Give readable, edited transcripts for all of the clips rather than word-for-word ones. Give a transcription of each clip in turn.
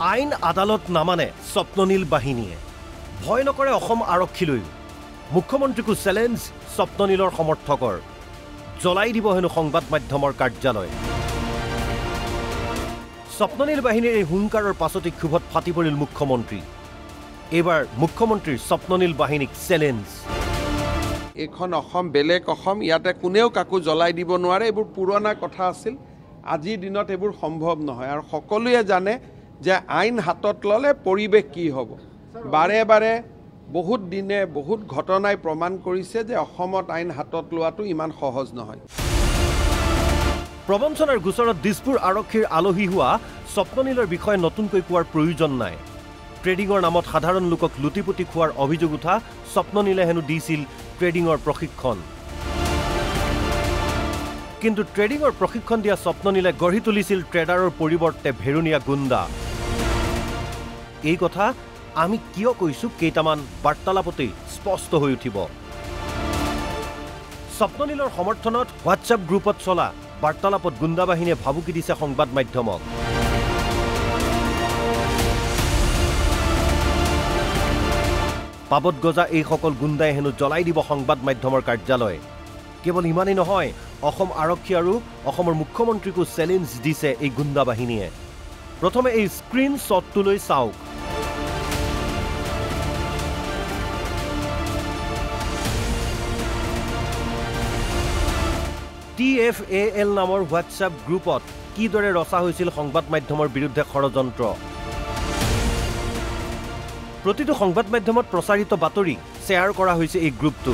আইন আদালত নামানে স্বপ্ননীল বাহিনীয়ে ভয় নকৰে অসম আৰক্ষীলৈ মুখ্যমন্ত্ৰীকো চ্যালেঞ্জ স্বপ্ননীলৰ সমৰ্থকৰ জ্বলাই দিব হেনো সংবাদ মাধ্যমৰ কাৰ্যালয় স্বপ্ননীল বাহিনীৰ এই হুংকাৰৰ পাছতে ক্ষোভত ফাটি পৰিল মুখ্যমন্ত্ৰী এবাৰ মুখ্যমন্ত্ৰীৰ স্বপ্ননীল বাহিনীক চ্যালেঞ্জ এখন অসম বেলেগ অসম ইয়াতে কোনেও কাকো জ্বলাই দিব নোৱাৰে এইবোৰ পুৰণা কথা আছিল আজিৰ দিনত এইবোৰ সম্ভৱ নহয় আৰু সকলোৱে জানে যে আইন হাতত ললে পৰিবেশ কি হ'ব বাৰে বাৰে বহুত দিনে বহুত ঘটনাই প্ৰমাণ কৰিছে যে অসমত আইন হাতত লোৱাটো ইমান সহজ নহয় প্ৰবঞ্চনাৰ গোচৰত দিছপুৰ আৰক্ষীৰ আলহী হোৱা স্বপ্ননীলৰ বিষয়ে নতুনকৈ কোৱাৰ প্ৰয়োজন নাই ট্ৰেডিঙৰ নামত সাধাৰণ লোকক লুটিপুটি খোৱাৰ অভিযোগ উঠা স্বপ্ননীলে হেনো দিছিল ট্ৰেডিঙৰ প্ৰশিক্ষণ কিন্তু ট্ৰেডিঙৰ প্ৰশিক্ষণ দিয়া স্বপ্ননীলে গঢ়ি তুলিছিল ট্ৰেডাৰৰ পৰিৱৰ্তে ভেৰুনীয়া গুণ্ডা এই কথা আমি কিয় কৈছো কেইটামান বাৰ্তালাপতেই স্পষ্ট হৈ উঠিব স্বপ্ননীলৰ সমৰ্থনত হোৱাটছআপ গ্ৰুপত চলা বাৰ্তালাপত গুণ্ডা বাহিনীয়ে ভাবুকি দিছে সংবাদ মাধ্যমক পাবত গজা এই সকল গুণ্ডাই হেনো জ্বলাই দিব সংবাদ মাধ্যমৰ কাৰ্যালয় কেৱল ইমানেই নহয় অসম আৰক্ষী আৰু অসমৰ মুখ্যমন্ত্ৰীকো চ্যালেঞ্জ দিছে এই গুণ্ডা বাহিনীয়ে প্ৰথমে এই স্ক্ৰীনশ্বটটোলৈ চাওক TFAL নামৰ হোৱাটছআপ গ্ৰুপত কিদৰে ৰচা হৈছিল সংবাদ মাধ্যমৰ বিৰুদ্ধে ষড়যন্ত্ৰ প্ৰতিটো সংবাদ মাধ্যমত প্ৰচাৰিত বাতৰি শ্বেয়াৰ কৰা হৈছে এই গ্ৰুপটো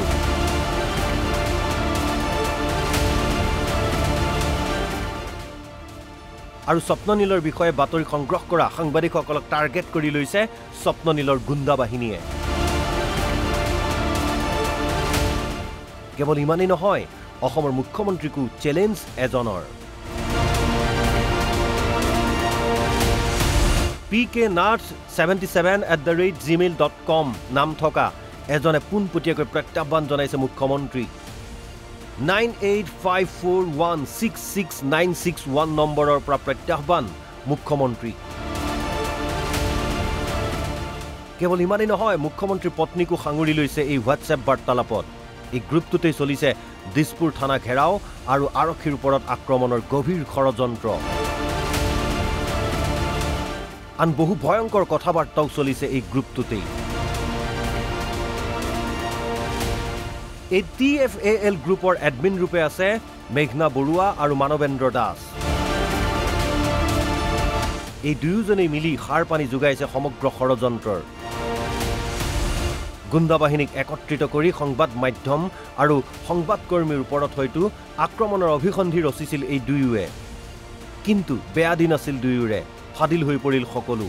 আৰু স্বপ্ননীলৰ বিষয়ে বাতৰি সংগ্ৰহ কৰা সাংবাদিকসকলক টাৰ্গেট কৰি লৈছে স্বপ্ননীলৰ গুণ্ডা বাহিনীয়ে কেৱল ইমানেই নহয় অসমৰ মুখ্যমন্ত্ৰীকো চ্যালেঞ্জ এজনৰ pknath77@gmail.com নাম থকা এজনে পোনপটীয়াকৈ প্ৰত্যাহ্বান জনাইছে মুখ্যমন্ত্ৰী 9854166961 নম্বৰৰ পৰা প্ৰত্যাহ্বান মুখ্যমন্ত্ৰী কেৱল ইমানেই নহয় মুখ্যমন্ত্ৰীৰ পত্নীকো সাঙুৰি লৈছে এই হোৱাটছআপ বাৰ্তালাপত এই গ্ৰুপটোতে চলিছে দিছপুৰ থানা ঘেৰাও আৰু আৰক্ষীৰ ওপৰত আক্ৰমণৰ গভীৰ ষড়যন্ত্ৰ আন বহু ভয়ংকৰ কথাবাৰ্তাও চলিছে এই গ্ৰুপটোতে এই TFAL গ্ৰুপৰ এডমিন ৰূপে আছে মেঘনা বৰুৱা আৰু মানৱেন্দ্ৰ দাস এই দুয়োজনেই মিলি সাৰ পানী যোগাইছে সমগ্ৰ ষড়যন্ত্ৰৰ গুণ্ডা বাহিনীক একত্ৰিত কৰি সংবাদ মাধ্যম আৰু সংবাদকৰ্মীৰ ওপৰত হয়তো আক্ৰমণৰ অভিসন্ধি ৰচিছিল এই দুয়োৱে কিন্তু বেয়া দিন আছিল দুয়োৰে ফাদিল হৈ পৰিল সকলো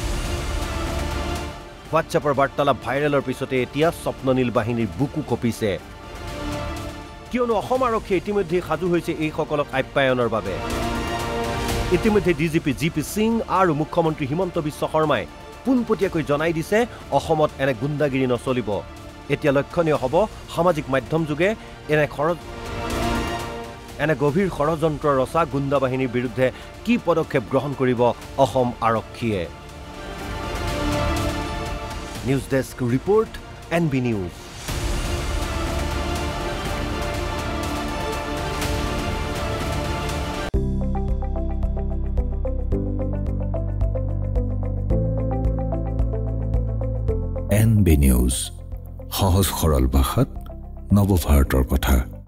হোৱাটছআপৰ বাৰ্তালাপ ভাইৰেলৰ পিছতে এতিয়া স্বপ্ননীল বাহিনীৰ বুকু কঁপিছে কিয়নো অসম আৰক্ষী ইতিমধ্যে সাজু হৈছে এই সকলক আপ্যায়নৰ বাবে ইতিমধ্যে ডিজিপি জিপি সিং আৰু মুখ্যমন্ত্ৰী হিমন্ত বিশ্ব শৰ্মাই পোনপটীয়াকৈ জনাই দিছে অসমত এনে গুণ্ডাগিৰি নচলিব এতিয়া লক্ষণীয় হ'ব সামাজিক মাধ্যম যোগে এনে গভীৰ ষড়যন্ত্ৰ ৰচা গুণ্ডা বাহিনীৰ বিৰুদ্ধে কি পদক্ষেপ গ্ৰহণ কৰিব অসম আৰক্ষীয়ে news desk report NB news NB news সহজ সৰল ভাষাত নৱভাৰতৰ কথা